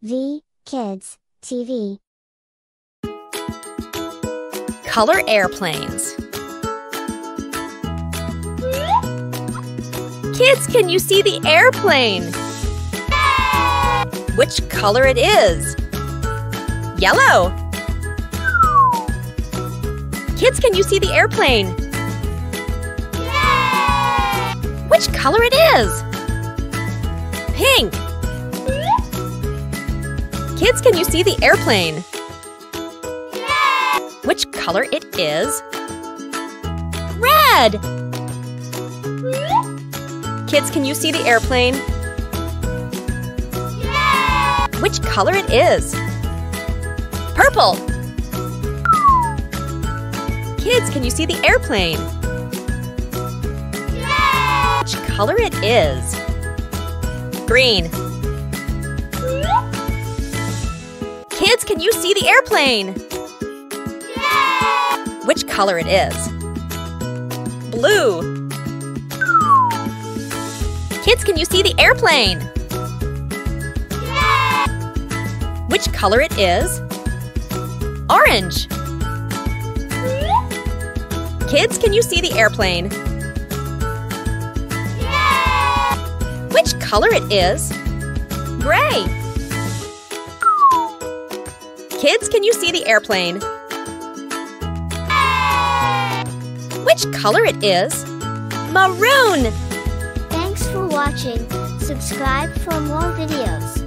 V Kids TV. Color airplanes. Kids, can you see the airplane? Which color it is? Yellow. Kids, can you see the airplane? Which color it is? Pink. Kids, can you see the airplane? Which color it is? Red. Kids, can you see the airplane? Which color it is? Purple. Kids, can you see the airplane? Which color it is? Green. Kids, can you see the airplane? Which color it is? Blue. Kids, can you see the airplane? Which color it is? Orange. Kids, can you see the airplane? Which color it is? Gray. Kids, can you see the airplane? Which color it is? Maroon. Thanks for watching. Subscribe for more videos.